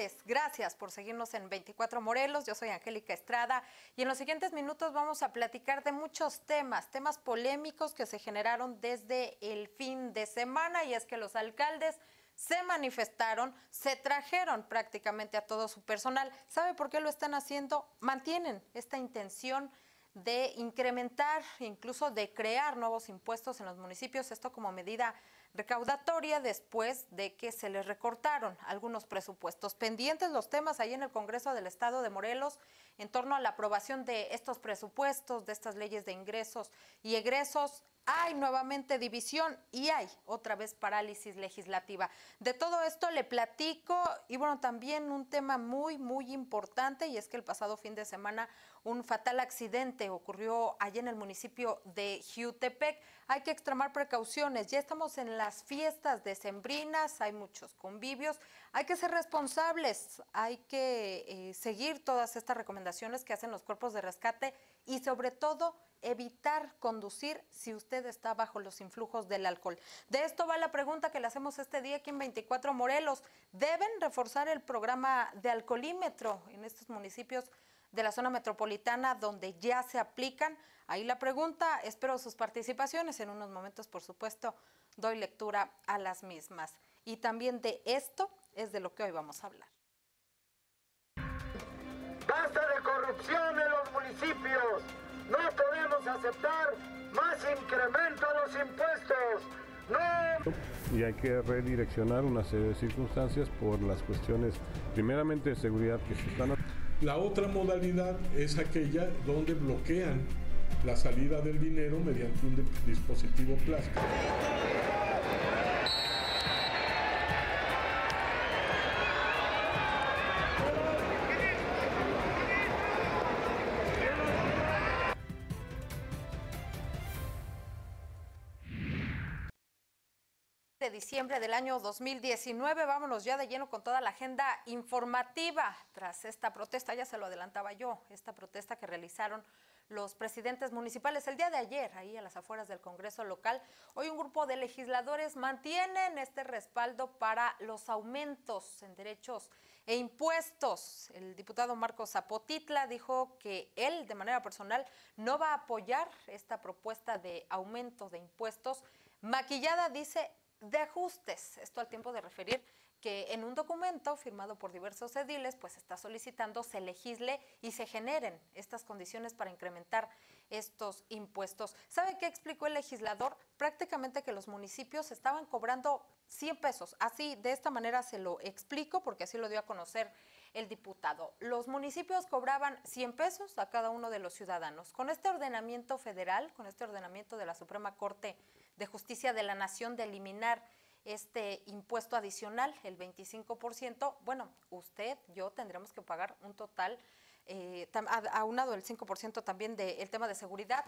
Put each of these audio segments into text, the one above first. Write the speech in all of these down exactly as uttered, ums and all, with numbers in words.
tardes. Gracias por seguirnos en veinticuatro Morelos. Yo soy Angélica Estrada y en los siguientes minutos vamos a platicar de muchos temas, temas polémicos que se generaron desde el fin de semana, y es que los alcaldes se manifestaron, se trajeron prácticamente a todo su personal. ¿Sabe por qué lo están haciendo? Mantienen esta intención de incrementar, incluso de crear nuevos impuestos en los municipios, esto como medida recaudatoria después de que se les recortaron algunos presupuestos. Pendientes los temas ahí en el Congreso del Estado de Morelos en torno a la aprobación de estos presupuestos, de estas leyes de ingresos y egresos. Hay nuevamente división y hay otra vez parálisis legislativa. De todo esto le platico, y bueno, también un tema muy, muy importante, y es que el pasado fin de semana un fatal accidente ocurrió allá en el municipio de Jiutepec. Hay que extremar precauciones, ya estamos en las fiestas decembrinas, hay muchos convivios, hay que ser responsables, hay que eh, seguir todas estas recomendaciones que hacen los cuerpos de rescate y sobre todo evitar conducir si usted está bajo los influjos del alcohol. De esto va la pregunta que le hacemos este día aquí en veinticuatro Morelos. ¿Deben reforzar el programa de alcoholímetro en estos municipios de la zona metropolitana donde ya se aplican? Ahí la pregunta, espero sus participaciones. En unos momentos, por supuesto, doy lectura a las mismas. Y también de esto es de lo que hoy vamos a hablar. ¡Basta de corrupción en los municipios! No podemos aceptar más incremento a los impuestos. ¡No! Y hay que redireccionar una serie de circunstancias por las cuestiones, primeramente, de seguridad que se están. La otra modalidad es aquella donde bloquean la salida del dinero mediante un dispositivo plástico. De diciembre del año dos mil diecinueve, vámonos ya de lleno con toda la agenda informativa tras esta protesta, ya se lo adelantaba yo, esta protesta que realizaron los presidentes municipales el día de ayer, ahí a las afueras del Congreso local. Hoy un grupo de legisladores mantienen este respaldo para los aumentos en derechos e impuestos. El diputado Marcos Zapotitla dijo que él, de manera personal, no va a apoyar esta propuesta de aumento de impuestos maquillada, dice, de ajustes. Esto al tiempo de referir que en un documento firmado por diversos ediles, pues está solicitando se legisle y se generen estas condiciones para incrementar estos impuestos. ¿Sabe qué explicó el legislador? Prácticamente que los municipios estaban cobrando cien pesos. Así, de esta manera se lo explico, porque así lo dio a conocer el diputado. Los municipios cobraban cien pesos a cada uno de los ciudadanos. Con este ordenamiento federal, con este ordenamiento de la Suprema Corte de Justicia de la Nación de eliminar este impuesto adicional, el veinticinco por ciento, bueno, usted, yo tendremos que pagar un total, eh, aunado el cinco por ciento también del tema de seguridad,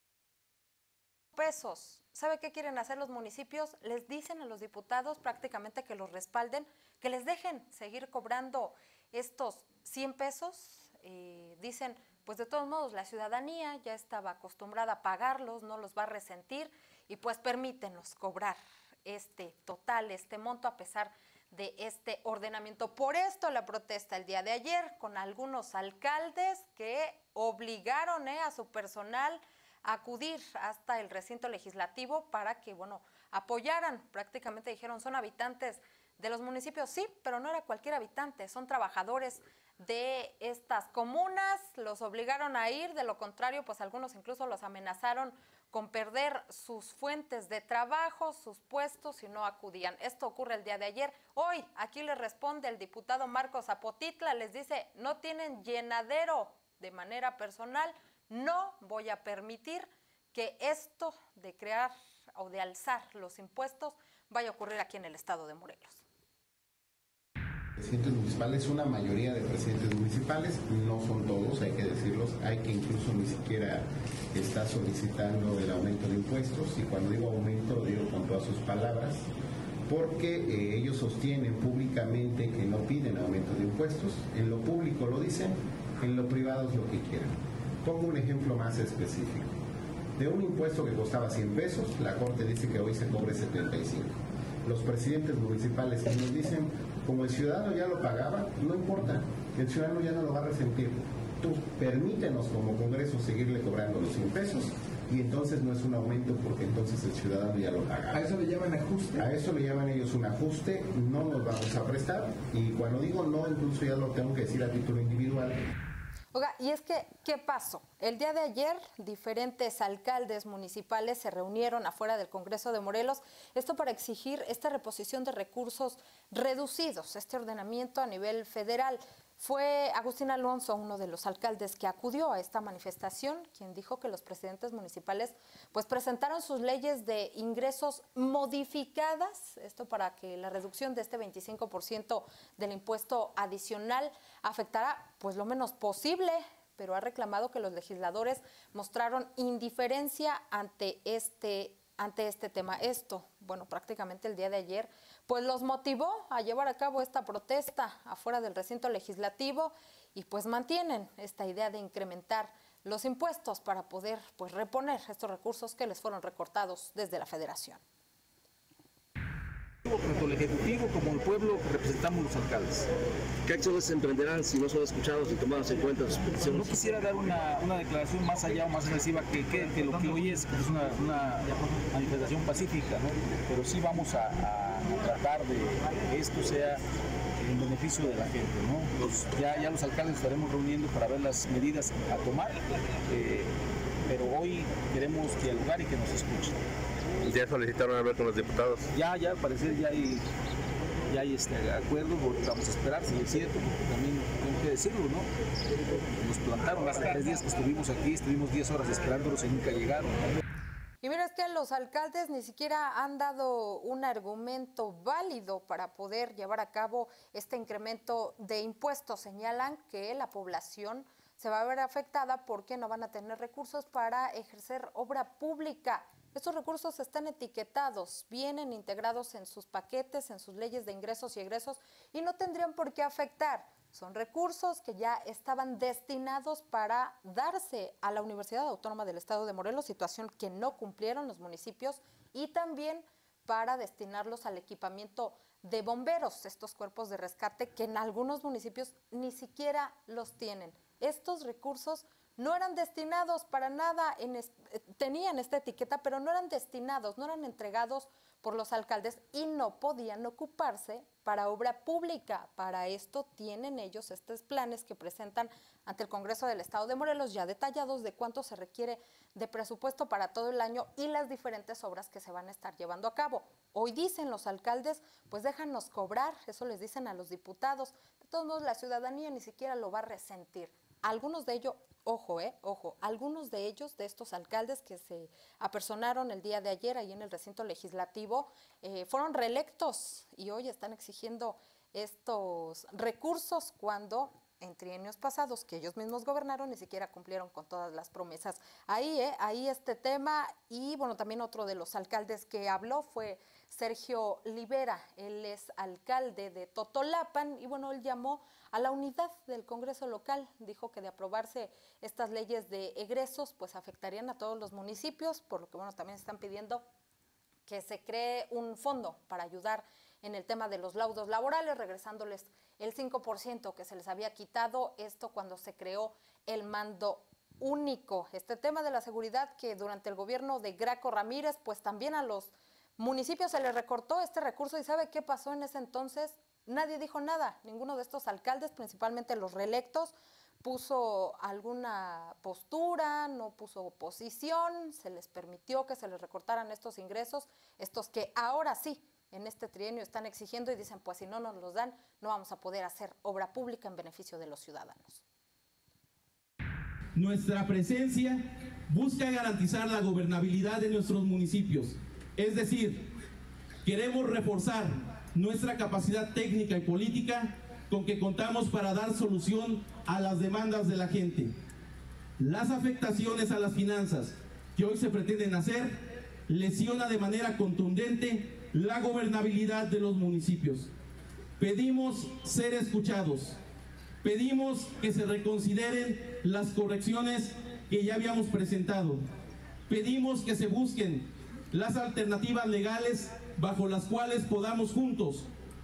pesos. ¿Sabe qué quieren hacer los municipios? Les dicen a los diputados prácticamente que los respalden, que les dejen seguir cobrando estos cien pesos. Eh, dicen, pues de todos modos la ciudadanía ya estaba acostumbrada a pagarlos, no los va a resentir y pues permítenos cobrar este total, este monto a pesar de este ordenamiento. Por esto la protesta el día de ayer con algunos alcaldes que obligaron eh, a su personal a acudir hasta el recinto legislativo para que, bueno, apoyaran. Prácticamente dijeron, son habitantes de los municipios, sí, pero no era cualquier habitante, son trabajadores de estas comunas, los obligaron a ir, de lo contrario, pues algunos incluso los amenazaron con perder sus fuentes de trabajo, sus puestos, si no acudían. Esto ocurre el día de ayer. Hoy, aquí les responde el diputado Marcos Zapotitla, les dice, no tienen llenadero. De manera personal, no voy a permitir que esto de crear o de alzar los impuestos vaya a ocurrir aquí en el estado de Morelos. Presidentes municipales, una mayoría de presidentes municipales, no son todos, hay que decirlos, hay que incluso ni siquiera está solicitando el aumento de impuestos, y cuando digo aumento lo digo con todas sus palabras, porque eh, ellos sostienen públicamente que no piden aumento de impuestos, en lo público lo dicen, en lo privado es lo que quieren. Pongo un ejemplo más específico. De un impuesto que costaba cien pesos, la Corte dice que hoy se cobre setenta y cinco. Los presidentes municipales que nos dicen, Como el ciudadano ya lo pagaba, no importa, el ciudadano ya no lo va a resentir. Tú permítenos como Congreso seguirle cobrando los cien pesos y entonces no es un aumento porque entonces el ciudadano ya lo paga. ¿A eso le llaman ajuste? A eso le llaman ellos un ajuste, no nos vamos a prestar y cuando digo no, incluso ya lo tengo que decir a título individual. Oiga, y es que, ¿qué pasó? El día de ayer, diferentes alcaldes municipales se reunieron afuera del Congreso de Morelos, esto para exigir esta reposición de recursos reducidos, este ordenamiento a nivel federal. Fue Agustín Alonso, uno de los alcaldes que acudió a esta manifestación, quien dijo que los presidentes municipales pues presentaron sus leyes de ingresos modificadas, esto para que la reducción de este veinticinco por ciento del impuesto adicional afectará pues lo menos posible, pero ha reclamado que los legisladores mostraron indiferencia ante este ante este tema. Esto, bueno, prácticamente el día de ayer, pues los motivó a llevar a cabo esta protesta afuera del recinto legislativo y pues mantienen esta idea de incrementar los impuestos para poder pues reponer estos recursos que les fueron recortados desde la Federación. Tanto el Ejecutivo como el pueblo representamos los alcaldes. ¿Qué acciones se emprenderán si no son escuchados y tomados en cuenta sus peticiones? No quisiera dar una, una declaración más allá o más agresiva que, que, que lo que hoy es, que es una, una manifestación pacífica, ¿no? Pero sí vamos a, a tratar de que esto sea en beneficio de la gente, ¿no? Los, ya, ya los alcaldes estaremos reuniendo para ver las medidas a tomar, eh, pero hoy queremos dialogar y que nos escuchen. ¿Ya solicitaron hablar con los diputados? Ya, ya, al parecer ya hay, ya hay este acuerdo, vamos a esperar, si es cierto, porque también tengo que decirlo, ¿no? Nos plantaron hace tres días que estuvimos aquí, estuvimos diez horas esperándolos y nunca llegaron. Y mira, es que los alcaldes ni siquiera han dado un argumento válido para poder llevar a cabo este incremento de impuestos. Señalan que la población se va a ver afectada porque no van a tener recursos para ejercer obra pública. Estos recursos están etiquetados, vienen integrados en sus paquetes, en sus leyes de ingresos y egresos y no tendrían por qué afectar. Son recursos que ya estaban destinados para darse a la Universidad Autónoma del Estado de Morelos, situación que no cumplieron los municipios, y también para destinarlos al equipamiento de bomberos, estos cuerpos de rescate que en algunos municipios ni siquiera los tienen. Estos recursos no eran destinados para nada, en es, tenían esta etiqueta, pero no eran destinados, no eran entregados por los alcaldes y no podían ocuparse para obra pública. Para esto tienen ellos estos planes que presentan ante el Congreso del Estado de Morelos, ya detallados de cuánto se requiere de presupuesto para todo el año y las diferentes obras que se van a estar llevando a cabo. Hoy dicen los alcaldes, pues déjanos cobrar, eso les dicen a los diputados. De todos modos, la ciudadanía ni siquiera lo va a resentir. Algunos de ellos, ojo, eh, ojo, algunos de ellos, de estos alcaldes que se apersonaron el día de ayer ahí en el recinto legislativo, eh, fueron reelectos y hoy están exigiendo estos recursos cuando en trienios pasados que ellos mismos gobernaron ni siquiera cumplieron con todas las promesas. Ahí, eh, ahí este tema. Y bueno, también otro de los alcaldes que habló fue Sergio Libera. Él es alcalde de Totolapan y bueno, él llamó a la unidad del Congreso local. Dijo que de aprobarse estas leyes de egresos, pues afectarían a todos los municipios, por lo que bueno, también están pidiendo que se cree un fondo para ayudar en el tema de los laudos laborales, regresándoles el cinco por ciento que se les había quitado, esto cuando se creó el mando único. Este tema de la seguridad que durante el gobierno de Graco Ramírez, pues también a los municipios se les recortó este recurso y ¿sabe qué pasó en ese entonces? Nadie dijo nada, ninguno de estos alcaldes, principalmente los reelectos, puso alguna postura, no puso oposición, se les permitió que se les recortaran estos ingresos, estos que ahora sí, en este trienio están exigiendo y dicen, pues si no nos los dan, no vamos a poder hacer obra pública en beneficio de los ciudadanos. Nuestra presencia busca garantizar la gobernabilidad de nuestros municipios, es decir, queremos reforzar nuestra capacidad técnica y política con que contamos para dar solución a las demandas de la gente. Las afectaciones a las finanzas que hoy se pretenden hacer lesiona de manera contundente la gobernabilidad de los municipios. Pedimos ser escuchados, pedimos que se reconsideren las correcciones que ya habíamos presentado, pedimos que se busquen las alternativas legales bajo las cuales podamos juntos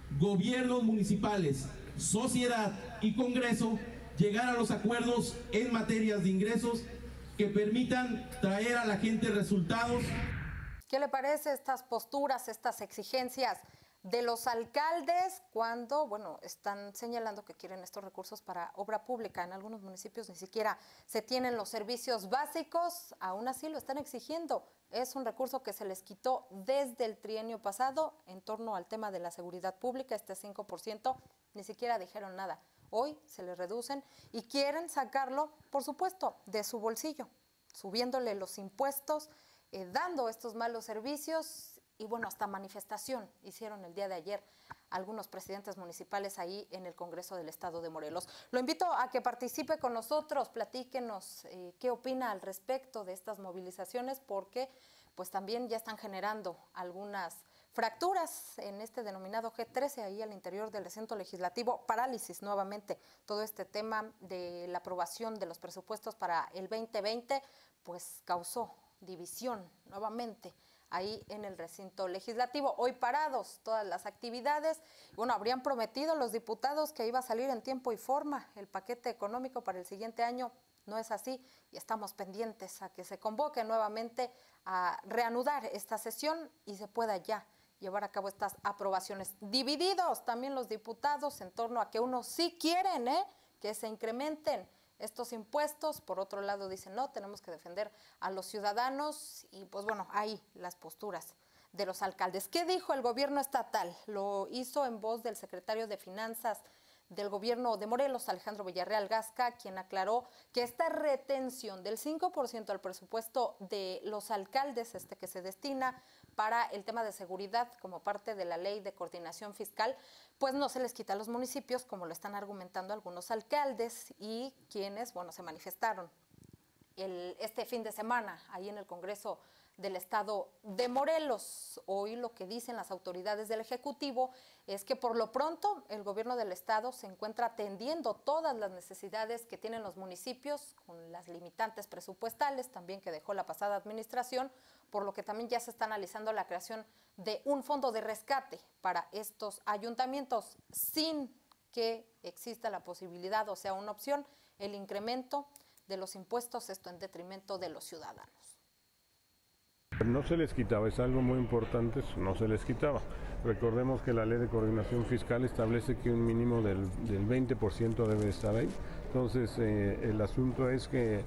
gobiernos municipales, sociedad y Congreso llegar a los acuerdos en materias de ingresos que permitan traer a la gente resultados. ¿Qué le parece estas posturas, estas exigencias de los alcaldes cuando, bueno, están señalando que quieren estos recursos para obra pública? En algunos municipios ni siquiera se tienen los servicios básicos, aún así lo están exigiendo. Es un recurso que se les quitó desde el trienio pasado en torno al tema de la seguridad pública, este cinco por ciento, ni siquiera dijeron nada. Hoy se les reducen y quieren sacarlo, por supuesto, de su bolsillo, subiéndole los impuestos, eh, dando estos malos servicios y, bueno, hasta manifestación hicieron el día de ayer algunos presidentes municipales ahí en el Congreso del Estado de Morelos. Lo invito a que participe con nosotros, platíquenos eh, qué opina al respecto de estas movilizaciones, porque pues también ya están generando algunas fracturas en este denominado G trece ahí al interior del recinto legislativo, parálisis nuevamente, todo este tema de la aprobación de los presupuestos para el veinte veinte, pues causó división nuevamente ahí en el recinto legislativo. Hoy parados todas las actividades. Bueno, habrían prometido los diputados que iba a salir en tiempo y forma el paquete económico para el siguiente año. No es así y estamos pendientes a que se convoque nuevamente a reanudar esta sesión y se pueda ya llevar a cabo estas aprobaciones. Divididos también los diputados en torno a que unos sí quieren ¿eh? que se incrementen estos impuestos, por otro lado dicen no, tenemos que defender a los ciudadanos y pues bueno, ahí las posturas de los alcaldes. ¿Qué dijo el gobierno estatal? Lo hizo en voz del secretario de Finanzas del gobierno de Morelos, Alejandro Villarreal Gasca, quien aclaró que esta retención del cinco por ciento al presupuesto de los alcaldes, este que se destina para el tema de seguridad como parte de la ley de coordinación fiscal, pues no se les quita a los municipios, como lo están argumentando algunos alcaldes y quienes, bueno, se manifestaron el, este fin de semana ahí en el Congreso del Estado de Morelos. Hoy lo que dicen las autoridades del Ejecutivo es que por lo pronto el gobierno del Estado se encuentra atendiendo todas las necesidades que tienen los municipios con las limitantes presupuestales también que dejó la pasada administración, por lo que también ya se está analizando la creación de un fondo de rescate para estos ayuntamientos sin que exista la posibilidad, o sea, una opción, el incremento de los impuestos, esto en detrimento de los ciudadanos. No se les quitaba, es algo muy importante, no se les quitaba. Recordemos que la ley de coordinación fiscal establece que un mínimo del, del veinte por ciento debe estar ahí. Entonces, eh, el asunto es que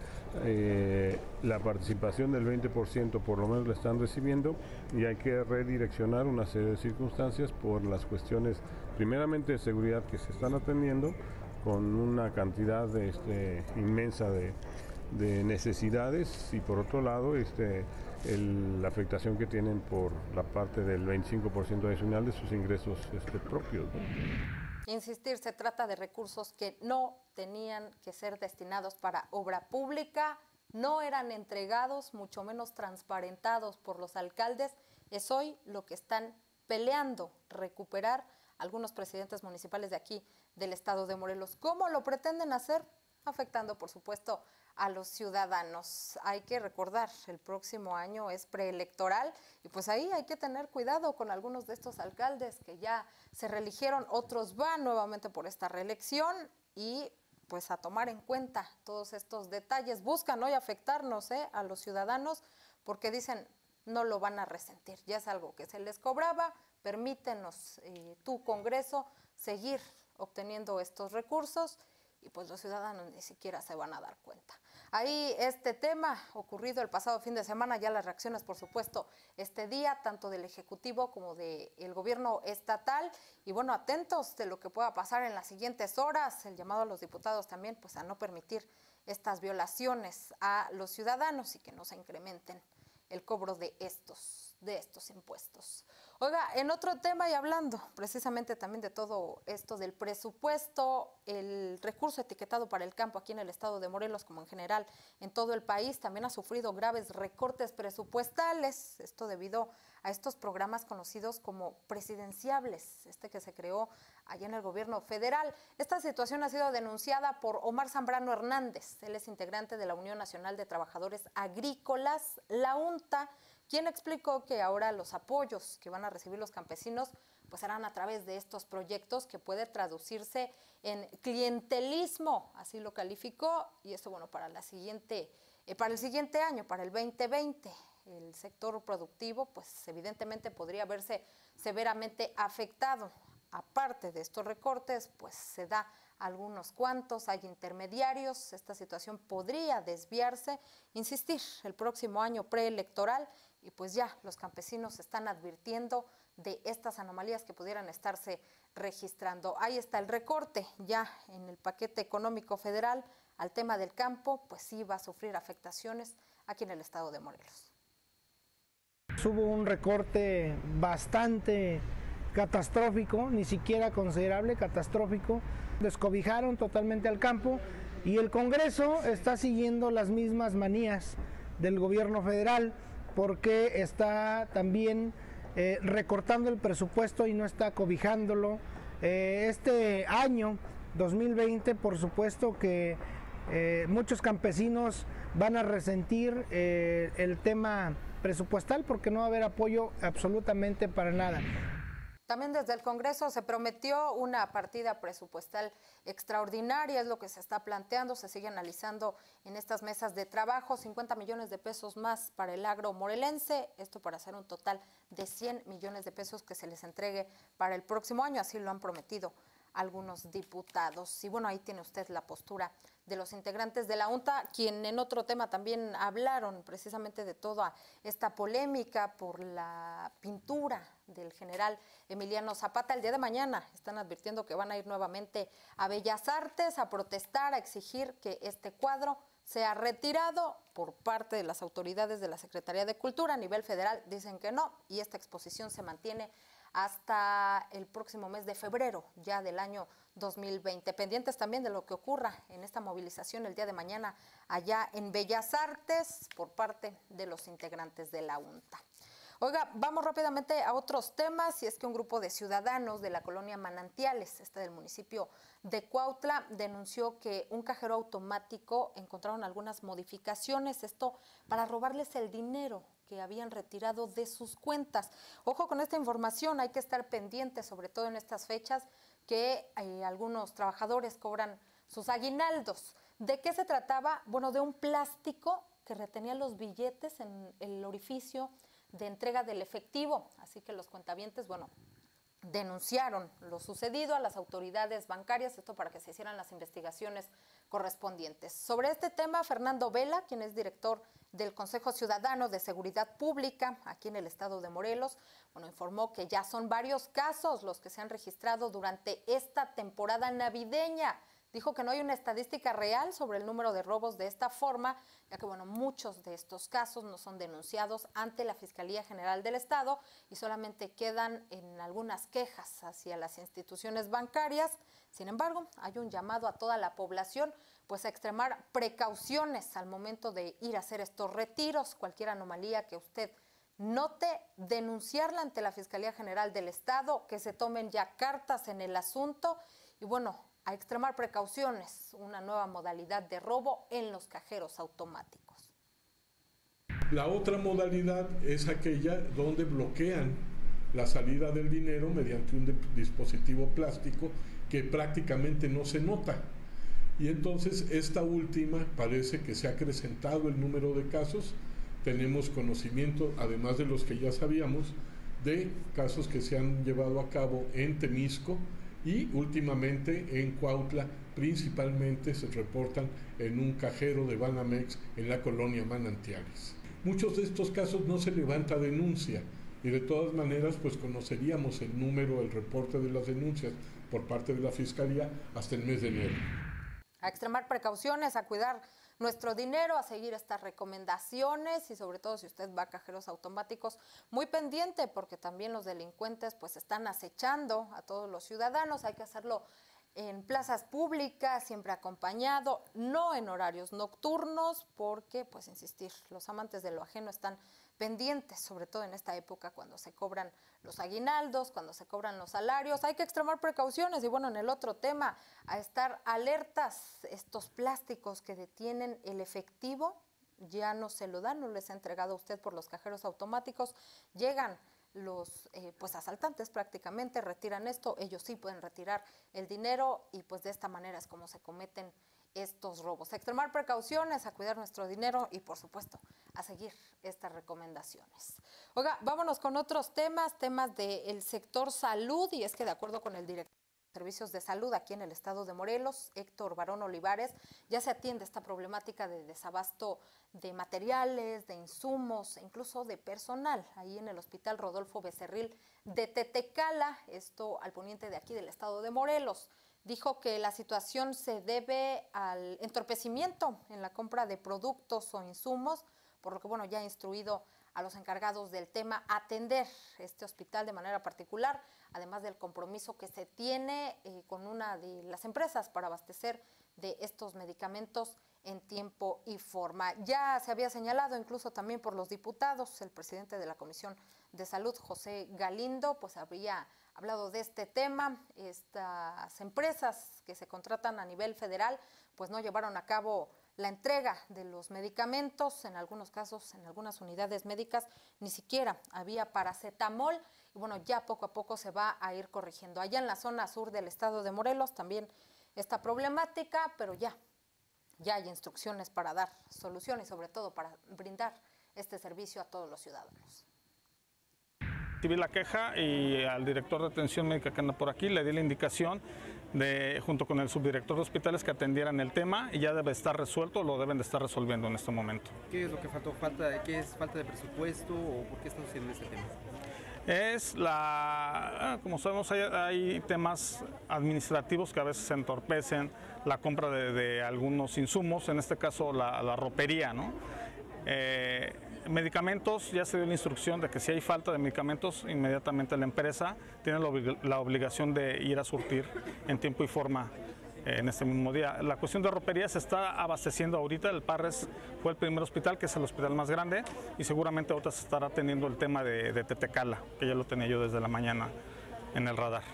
eh, la participación del veinte por ciento por lo menos la están recibiendo y hay que redireccionar una serie de circunstancias por las cuestiones, primeramente de seguridad que se están atendiendo con una cantidad de, este, inmensa de, de necesidades y por otro lado, este, El, la afectación que tienen por la parte del veinticinco por ciento adicional de sus ingresos este, propios, ¿no? Insistir, se trata de recursos que no tenían que ser destinados para obra pública, no eran entregados, mucho menos transparentados por los alcaldes. Es hoy lo que están peleando recuperar algunos presidentes municipales de aquí, del Estado de Morelos. ¿Cómo lo pretenden hacer? Afectando, por supuesto, a los ciudadanos. Hay que recordar, el próximo año es preelectoral y pues ahí hay que tener cuidado con algunos de estos alcaldes que ya se reeligieron, otros van nuevamente por esta reelección y pues a tomar en cuenta todos estos detalles. Buscan hoy afectarnos ¿eh? a los ciudadanos porque dicen no lo van a resentir, ya es algo que se les cobraba, permítenos eh, tu Congreso seguir obteniendo estos recursos y pues los ciudadanos ni siquiera se van a dar cuenta. Ahí este tema ocurrido el pasado fin de semana, ya las reacciones por supuesto este día, tanto del Ejecutivo como del gobierno estatal, y bueno, atentos de lo que pueda pasar en las siguientes horas, el llamado a los diputados también pues a no permitir estas violaciones a los ciudadanos y que no se incrementen el cobro de estos, de estos impuestos. Oiga, en otro tema y hablando precisamente también de todo esto del presupuesto, el recurso etiquetado para el campo aquí en el Estado de Morelos, como en general en todo el país, también ha sufrido graves recortes presupuestales, esto debido a estos programas conocidos como presidenciables, este que se creó allá en el gobierno federal. Esta situación ha sido denunciada por Omar Zambrano Hernández, él es integrante de la Unión Nacional de Trabajadores Agrícolas, la UNTA, quien explicó que ahora los apoyos que van a recibir los campesinos pues serán a través de estos proyectos que puede traducirse en clientelismo, así lo calificó, y esto, bueno, para la siguiente, eh, para el siguiente año, para el veinte veinte, el sector productivo, pues evidentemente podría verse severamente afectado. Aparte de estos recortes, pues se da algunos cuantos, hay intermediarios, esta situación podría desviarse, insistir, el próximo año preelectoral, y pues ya los campesinos están advirtiendo de estas anomalías que pudieran estarse registrando. Ahí está el recorte ya en el paquete económico federal al tema del campo, pues sí va a sufrir afectaciones aquí en el estado de Morelos. Hubo un recorte bastante catastrófico, ni siquiera considerable, catastrófico. Descobijaron totalmente al campo y el Congreso está siguiendo las mismas manías del gobierno federal porque está también eh, recortando el presupuesto y no está cobijándolo. Eh, este año, dos mil veinte, por supuesto que eh, muchos campesinos van a resentir eh, el tema presupuestal porque no va a haber apoyo absolutamente para nada. También desde el Congreso se prometió una partida presupuestal extraordinaria, es lo que se está planteando, se sigue analizando en estas mesas de trabajo, cincuenta millones de pesos más para el agro morelense, esto para hacer un total de cien millones de pesos que se les entregue para el próximo año, así lo han prometido algunos diputados. Y bueno, ahí tiene usted la postura de los integrantes de la Junta, quien en otro tema también hablaron precisamente de toda esta polémica por la pintura del general Emiliano Zapata. El día de mañana están advirtiendo que van a ir nuevamente a Bellas Artes a protestar, a exigir que este cuadro sea retirado por parte de las autoridades de la Secretaría de Cultura. A nivel federal dicen que no, y esta exposición se mantiene hasta el próximo mes de febrero ya del año dos mil veinte. Pendientes también de lo que ocurra en esta movilización el día de mañana allá en Bellas Artes por parte de los integrantes de la Junta. Oiga, vamos rápidamente a otros temas, y es que un grupo de ciudadanos de la colonia Manantiales, esta del municipio de Cuautla, denunció que un cajero automático encontraron algunas modificaciones, esto para robarles el dinero que habían retirado de sus cuentas. Ojo con esta información, hay que estar pendientes, sobre todo en estas fechas, que eh, algunos trabajadores cobran sus aguinaldos. ¿De qué se trataba? Bueno, de un plástico que retenía los billetes en el orificio de entrega del efectivo, así que los cuentavientes, bueno, denunciaron lo sucedido a las autoridades bancarias, esto para que se hicieran las investigaciones correspondientes. Sobre este tema, Fernando Vela, quien es director del Consejo Ciudadano de Seguridad Pública aquí en el estado de Morelos, bueno, informó que ya son varios casos los que se han registrado durante esta temporada navideña. Dijo que no hay una estadística real sobre el número de robos de esta forma, ya que bueno, muchos de estos casos no son denunciados ante la Fiscalía General del Estado y solamente quedan en algunas quejas hacia las instituciones bancarias. Sin embargo, hay un llamado a toda la población pues a extremar precauciones al momento de ir a hacer estos retiros. Cualquier anomalía que usted note, denunciarla ante la Fiscalía General del Estado, que se tomen ya cartas en el asunto y bueno, a extremar precauciones, una nueva modalidad de robo en los cajeros automáticos. La otra modalidad es aquella donde bloquean la salida del dinero mediante un dispositivo plástico que prácticamente no se nota. Y entonces esta última parece que se ha acrecentado el número de casos. Tenemos conocimiento, además de los que ya sabíamos, de casos que se han llevado a cabo en Temisco, y últimamente en Cuautla, principalmente se reportan en un cajero de Banamex en la colonia Manantiales. Muchos de estos casos no se levanta denuncia y de todas maneras pues conoceríamos el número, el reporte de las denuncias por parte de la Fiscalía hasta el mes de enero. A extremar precauciones, a cuidar nuestro dinero, a seguir estas recomendaciones y sobre todo si usted va a cajeros automáticos, muy pendiente porque también los delincuentes pues están acechando a todos los ciudadanos. Hay que hacerlo en plazas públicas, siempre acompañado, no en horarios nocturnos porque, pues insistir, los amantes de lo ajeno están pendientes, sobre todo en esta época cuando se cobran los aguinaldos, cuando se cobran los salarios. Hay que extremar precauciones y bueno, en el otro tema, a estar alertas, estos plásticos que detienen el efectivo ya no se lo dan, no les ha entregado a usted por los cajeros automáticos, llegan los eh, pues asaltantes prácticamente retiran esto, ellos sí pueden retirar el dinero y pues de esta manera es como se cometen estos robos. A extremar precauciones, a cuidar nuestro dinero y por supuesto a seguir estas recomendaciones. Oiga, vámonos con otros temas, temas del sector salud, y es que de acuerdo con el director de Servicios de Salud aquí en el estado de Morelos, Héctor Barón Olivares, ya se atiende esta problemática de desabasto de materiales, de insumos, e incluso de personal, ahí en el Hospital Rodolfo Becerril de Tetecala, esto al poniente de aquí del estado de Morelos. Dijo que la situación se debe al entorpecimiento en la compra de productos o insumos, por lo que bueno, ya ha instruido a los encargados del tema a atender este hospital de manera particular, además del compromiso que se tiene eh, con una de las empresas para abastecer de estos medicamentos en tiempo y forma. Ya se había señalado incluso también por los diputados, el presidente de la Comisión de Salud, José Galindo, pues habría hablado de este tema. Estas empresas que se contratan a nivel federal pues no llevaron a cabo la entrega de los medicamentos, en algunos casos, en algunas unidades médicas, ni siquiera había paracetamol, y bueno, ya poco a poco se va a ir corrigiendo. Allá en la zona sur del estado de Morelos también esta problemática, pero ya, ya hay instrucciones para dar solución y sobre todo para brindar este servicio a todos los ciudadanos. Recibí la queja y al director de atención médica que anda por aquí le di la indicación de, junto con el subdirector de hospitales, que atendieran el tema y ya debe estar resuelto, lo deben de estar resolviendo en este momento. ¿Qué es lo que faltó? ¿Falta de qué es? ¿Falta de presupuesto o por qué está sucediendo este tema? Es la, como sabemos, hay, hay temas administrativos que a veces entorpecen la compra de, de algunos insumos, en este caso la, la ropería, ¿no? Eh, medicamentos, ya se dio la instrucción de que si hay falta de medicamentos, inmediatamente la empresa tiene la, oblig la obligación de ir a surtir en tiempo y forma eh, en este mismo día. La cuestión de ropería se está abasteciendo ahorita. El Parres fue el primer hospital, que es el hospital más grande, y seguramente ahorita se estará atendiendo el tema de, de Tetecala, que ya lo tenía yo desde la mañana en el radar.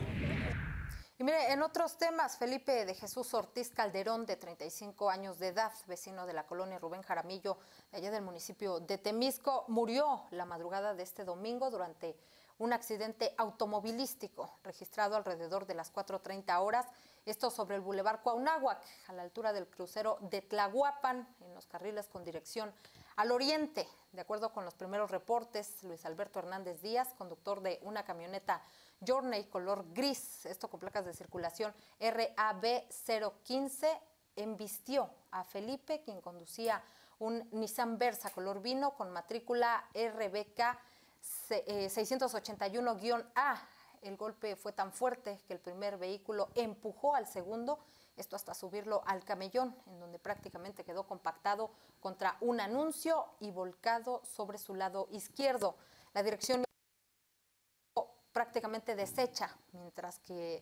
Y mire, en otros temas, Felipe de Jesús Ortiz Calderón, de treinta y cinco años de edad, vecino de la colonia Rubén Jaramillo, de allá del municipio de Temisco, murió la madrugada de este domingo durante un accidente automovilístico registrado alrededor de las cuatro treinta horas, esto sobre el bulevar Cuauhnáhuac, a la altura del crucero de Tlahuapan, en los carriles con dirección al oriente. De acuerdo con los primeros reportes, Luis Alberto Hernández Díaz, conductor de una camioneta Journey color gris, esto con placas de circulación R A B cero quince, embistió a Felipe, quien conducía un Nissan Versa color vino con matrícula R B K seiscientos ochenta y uno A. El golpe fue tan fuerte que el primer vehículo empujó al segundo, esto hasta subirlo al camellón, en donde prácticamente quedó compactado contra un anuncio y volcado sobre su lado izquierdo. La dirección prácticamente deshecha, mientras que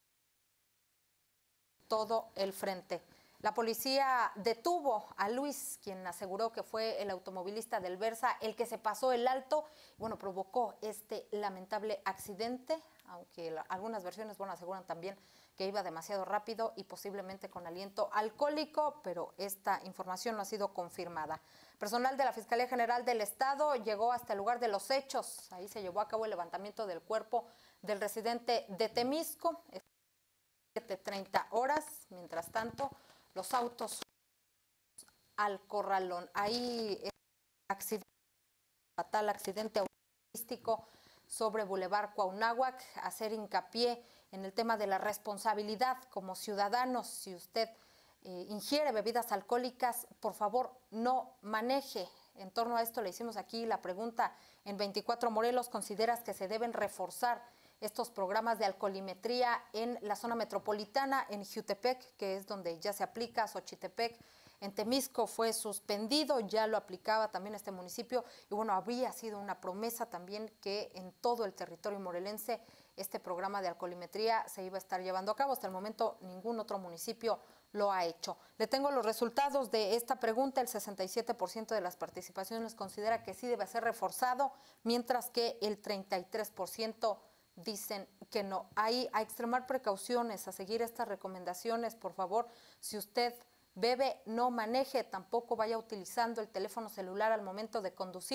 todo el frente. La policía detuvo a Luis, quien aseguró que fue el automovilista del Versa el que se pasó el alto, y bueno, provocó este lamentable accidente, aunque la, algunas versiones, bueno, aseguran también que iba demasiado rápido y posiblemente con aliento alcohólico, pero esta información no ha sido confirmada. Personal de la Fiscalía General del Estado llegó hasta el lugar de los hechos. Ahí se llevó a cabo el levantamiento del cuerpo del residente de Temisco, siete treinta horas. Mientras tanto, los autos al corralón. Ahí accidente, fatal accidente automovilístico sobre Boulevard Cuauhnáhuac. Hacer hincapié en el tema de la responsabilidad como ciudadanos. Si usted eh, ingiere bebidas alcohólicas, por favor no maneje. En torno a esto le hicimos aquí la pregunta en veinticuatro Morelos. ¿Consideras que se deben reforzar estos programas de alcoholimetría en la zona metropolitana, en Jiutepec, que es donde ya se aplica, Xochitepec, en Temisco fue suspendido, ya lo aplicaba también este municipio, y bueno, habría sido una promesa también que en todo el territorio morelense este programa de alcoholimetría se iba a estar llevando a cabo? Hasta el momento ningún otro municipio lo ha hecho. Le tengo los resultados de esta pregunta. El sesenta y siete por ciento de las participaciones considera que sí debe ser reforzado, mientras que el treinta y tres por ciento dicen que no. Hay a extremar precauciones, a seguir estas recomendaciones, por favor. Si usted bebe, no maneje, tampoco vaya utilizando el teléfono celular al momento de conducir.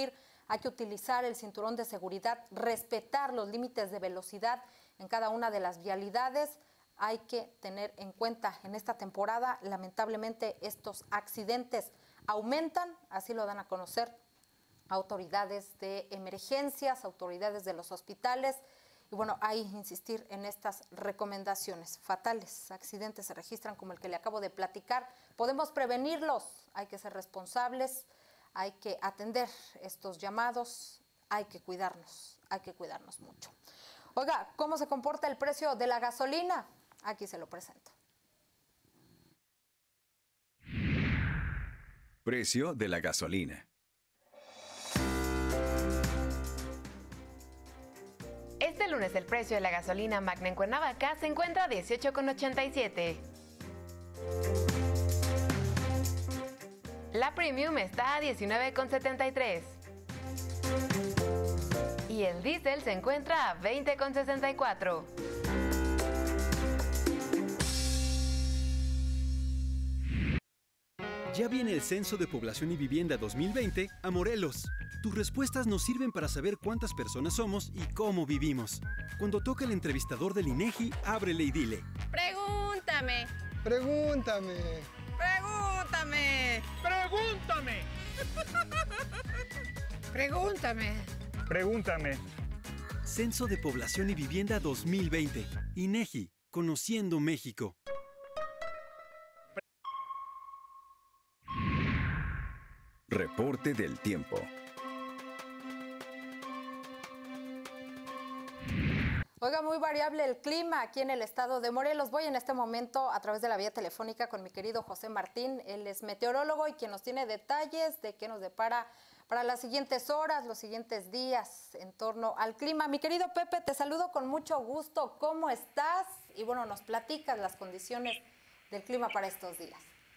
hay que utilizar el cinturón de seguridad, respetar los límites de velocidad en cada una de las vialidades. Hay que tener en cuenta en esta temporada, lamentablemente, estos accidentes aumentan, así lo dan a conocer autoridades de emergencias, autoridades de los hospitales. Y bueno, hay que insistir en estas recomendaciones. Fatales accidentes se registran como el que le acabo de platicar. Podemos prevenirlos, hay que ser responsables, hay que atender estos llamados, hay que cuidarnos, hay que cuidarnos mucho. Oiga, ¿cómo se comporta el precio de la gasolina? Aquí se lo presento. Precio de la gasolina. Este lunes el precio de la gasolina Magna en Cuernavaca se encuentra a dieciocho con ochenta y siete. La Premium está a diecinueve con setenta y tres. Y el diésel se encuentra a veinte con sesenta y cuatro. Ya viene el Censo de Población y Vivienda dos mil veinte a Morelos. Tus respuestas nos sirven para saber cuántas personas somos y cómo vivimos. Cuando toca el entrevistador del INEGI, ábrele y dile: Pregúntame. Pregúntame. Pregúntame. Pregúntame. Pregúntame. Pregúntame. Censo de Población y Vivienda dos mil veinte. INEGI, Conociendo México. Reporte del tiempo. Oiga, muy variable el clima aquí en el estado de Morelos. Voy en este momento a través de la vía telefónica con mi querido José Martín. Él es meteorólogo y quien nos tiene detalles de qué nos depara para las siguientes horas, los siguientes días en torno al clima. Mi querido Pepe, te saludo con mucho gusto. ¿Cómo estás? Y bueno, nos platicas las condiciones del clima para estos días.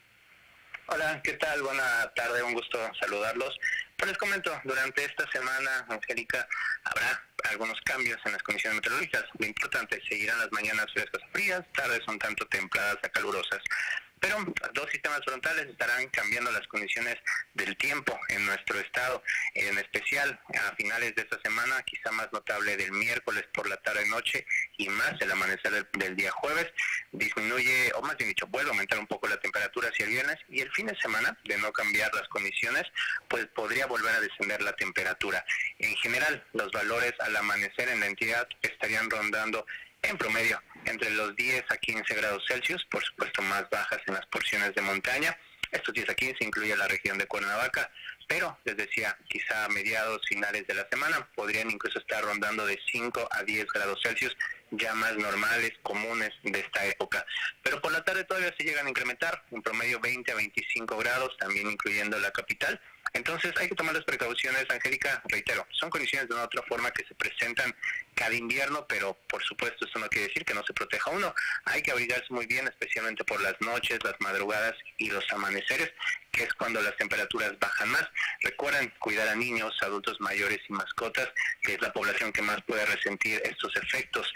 Hola, ¿qué tal? Buena tarde, un gusto saludarlos. Pues les comento, durante esta semana, Angélica, habrá algunos cambios en las condiciones meteorológicas. Lo importante, seguirán las mañanas frescas a frías, tardes un tanto templadas a calurosas. Pero dos sistemas frontales estarán cambiando las condiciones del tiempo en nuestro estado, en especial a finales de esta semana, quizá más notable del miércoles por la tarde-noche y más el amanecer del, del día jueves. Disminuye, o más bien dicho, vuelve a aumentar un poco la temperatura hacia el viernes, y el fin de semana, de no cambiar las condiciones, pues podría volver a descender la temperatura. En general, los valores al amanecer en la entidad estarían rondando en promedio entre los diez a quince grados Celsius, por supuesto más bajas en las porciones de montaña. Estos diez a quince incluye la región de Cuernavaca, pero les decía, quizá a mediados, finales de la semana, podrían incluso estar rondando de cinco a diez grados Celsius, ya más normales, comunes de esta época. Pero por la tarde todavía se llegan a incrementar, en promedio veinte a veinticinco grados, también incluyendo la capital. Entonces hay que tomar las precauciones, Angélica, reitero, son condiciones de una otra forma que se presentan cada invierno, pero por supuesto eso no quiere decir que no se proteja uno. Hay que abrigarse muy bien, especialmente por las noches, las madrugadas y los amaneceres, que es cuando las temperaturas bajan más. Recuerden cuidar a niños, adultos mayores y mascotas, que es la población que más puede resentir estos efectos.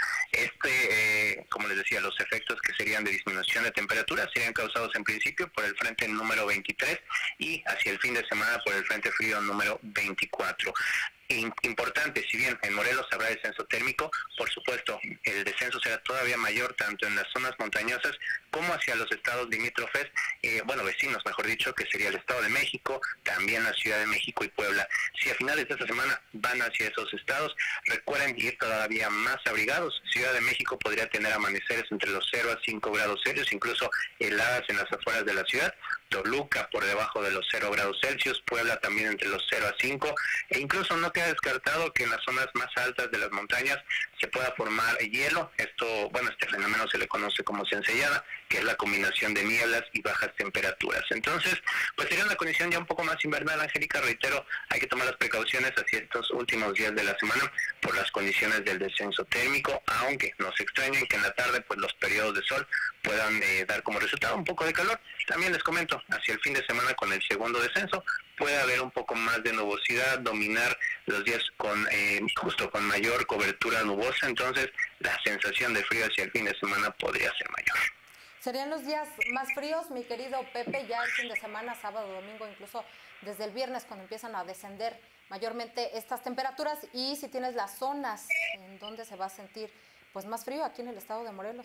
Este, eh, como les decía, los efectos que serían de disminución de temperatura serían causados en principio por el frente número veintitrés y hacia el fin de semana por el frente frío número veinticuatro. Importante, si bien en Morelos habrá descenso térmico, por supuesto, el descenso será todavía mayor tanto en las zonas montañosas como hacia los estados limítrofes, eh, bueno, vecinos, mejor dicho, que sería el Estado de México, también la Ciudad de México y Puebla. Si a finales de esta semana van hacia esos estados, recuerden ir todavía más abrigados. Ciudad de México podría tener amaneceres entre los cero a cinco grados Celsius, incluso heladas en las afueras de la ciudad. Toluca por debajo de los cero grados Celsius, Puebla también entre los cero a cinco, e incluso no queda descartado que en las zonas más altas de las montañas se pueda formar hielo. Esto, bueno, este fenómeno se le conoce como cencellada, que es la combinación de nieblas y bajas temperaturas. Entonces, pues sería una condición ya un poco más invernal, Angélica, reitero, hay que tomar las precauciones hacia estos últimos días de la semana por las condiciones del descenso térmico, aunque no se extrañen que en la tarde pues los periodos de sol puedan eh, dar como resultado un poco de calor. También les comento, hacia el fin de semana con el segundo descenso puede haber un poco más de nubosidad, dominar los días con eh, justo con mayor cobertura nubosa, entonces la sensación de frío hacia el fin de semana podría ser mayor. Serían los días más fríos, mi querido Pepe, ya el fin de semana, sábado, domingo, incluso desde el viernes cuando empiezan a descender mayormente estas temperaturas, y si tienes las zonas en donde se va a sentir pues más frío aquí en el estado de Morelos.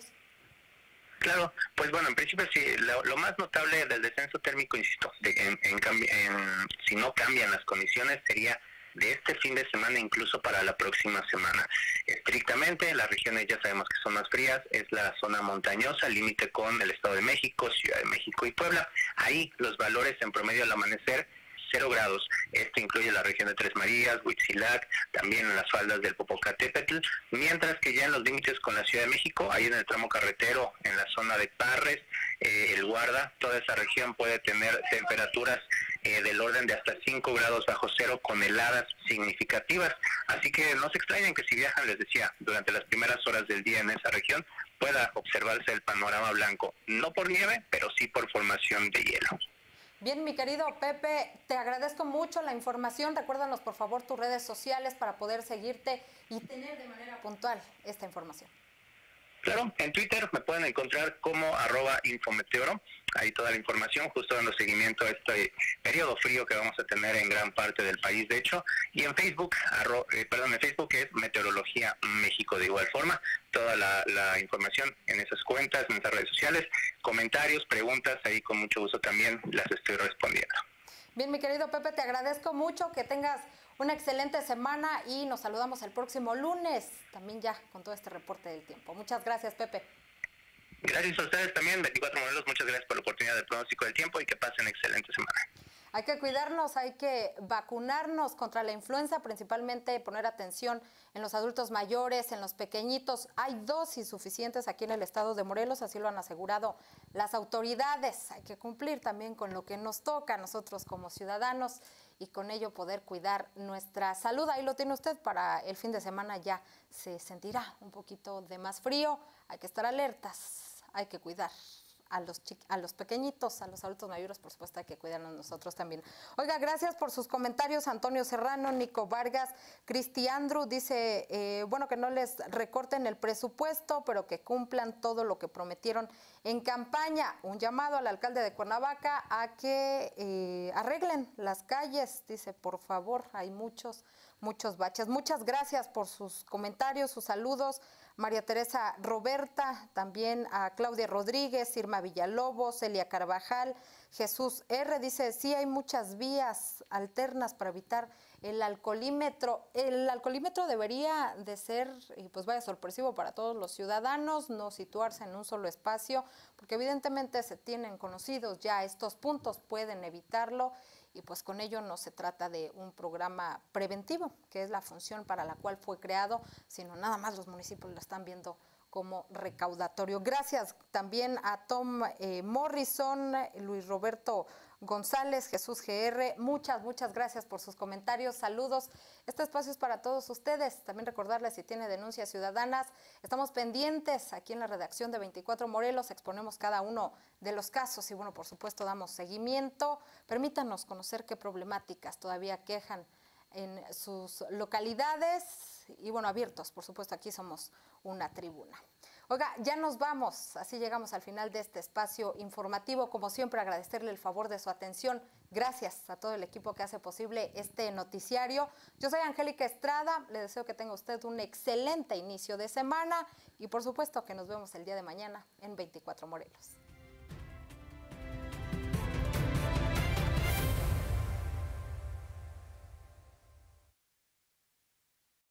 Claro, pues bueno, en principio sí, lo, lo más notable del descenso térmico, insisto, de, en, en, en, si no cambian las condiciones, sería de este fin de semana, incluso para la próxima semana. Estrictamente, las regiones ya sabemos que son más frías, es la zona montañosa, límite con el Estado de México, Ciudad de México y Puebla. Ahí los valores en promedio al amanecer, cero grados. Esto incluye la región de Tres Marías, Huitzilac, también en las faldas del Popocatépetl, mientras que ya en los límites con la Ciudad de México, ahí en el tramo carretero, en la zona de Parres, eh, el Guarda, toda esa región puede tener temperaturas eh, del orden de hasta cinco grados bajo cero con heladas significativas. Así que no se extrañen que si viajan, les decía, durante las primeras horas del día en esa región, pueda observarse el panorama blanco, no por nieve, pero sí por formación de hielo. Bien, mi querido Pepe, te agradezco mucho la información. Recuérdanos, por favor, tus redes sociales para poder seguirte y tener de manera puntual esta información. Claro, en Twitter me pueden encontrar como arroba infometeoro, ahí toda la información, justo dando seguimiento a este periodo frío que vamos a tener en gran parte del país, de hecho, y en Facebook, arro, eh, perdón, en Facebook es Meteorología México, de igual forma, toda la, la información en esas cuentas, en esas redes sociales, comentarios, preguntas, ahí con mucho gusto también las estoy respondiendo. Bien, mi querido Pepe, te agradezco mucho, que tengas una excelente semana y nos saludamos el próximo lunes, también ya con todo este reporte del tiempo. Muchas gracias, Pepe. Gracias a ustedes también, veinticuatro Morelos, muchas gracias por la oportunidad del pronóstico del tiempo y que pasen excelente semana. Hay que cuidarnos, hay que vacunarnos contra la influenza, principalmente poner atención en los adultos mayores, en los pequeñitos. Hay dosis suficientes aquí en el estado de Morelos, así lo han asegurado las autoridades. Hay que cumplir también con lo que nos toca a nosotros como ciudadanos y con ello poder cuidar nuestra salud. Ahí lo tiene usted, para el fin de semana ya se sentirá un poquito de más frío. Hay que estar alertas, hay que cuidar a los, a los pequeñitos, a los adultos mayores, por supuesto hay que cuidarnos nosotros también. Oiga, gracias por sus comentarios, Antonio Serrano, Nico Vargas, Cristi Andrew, dice, eh, bueno, que no les recorten el presupuesto, pero que cumplan todo lo que prometieron en campaña. Un llamado al alcalde de Cuernavaca a que eh, arreglen las calles, dice, por favor, hay muchos, muchos baches. Muchas gracias por sus comentarios, sus saludos. María Teresa Roberta, también a Claudia Rodríguez, Irma Villalobos, Celia Carvajal, Jesús R. dice, sí hay muchas vías alternas para evitar el alcoholímetro. El alcoholímetro debería de ser, y pues vaya sorpresivo para todos los ciudadanos, no situarse en un solo espacio, porque evidentemente se tienen conocidos ya estos puntos, pueden evitarlo. Y pues con ello no se trata de un programa preventivo, que es la función para la cual fue creado, sino nada más los municipios lo están viendo como recaudatorio. Gracias también a Tom eh, Morrison, Luis Roberto González, Jesús G R, muchas, muchas gracias por sus comentarios, saludos. Este espacio es para todos ustedes. También recordarles, si tiene denuncias ciudadanas, estamos pendientes aquí en la redacción de veinticuatro Morelos, exponemos cada uno de los casos y bueno, por supuesto damos seguimiento. Permítanos conocer qué problemáticas todavía quejan en sus localidades y bueno, abiertos, por supuesto, aquí somos una tribuna. Oiga, ya nos vamos, así llegamos al final de este espacio informativo. Como siempre, agradecerle el favor de su atención. Gracias a todo el equipo que hace posible este noticiario. Yo soy Angélica Estrada, le deseo que tenga usted un excelente inicio de semana y por supuesto que nos vemos el día de mañana en veinticuatro Morelos.